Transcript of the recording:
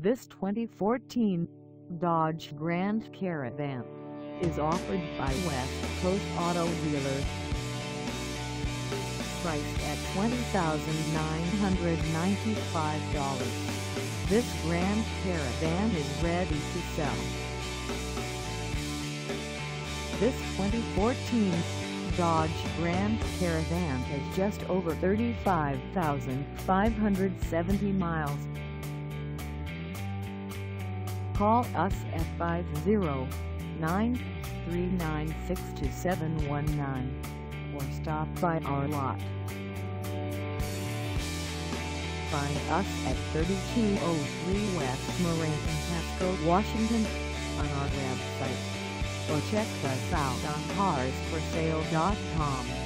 This 2014 Dodge Grand Caravan is offered by West Coast Auto Dealers. Priced at $20,995, this Grand Caravan is ready to sell. This 2014 Dodge Grand Caravan has just over 35,570 miles. Call us at 509-396-2719 or stop by our lot. Find us at 3203 West Marie Pasco, Washington on our website, or check us out on carsforsale.com.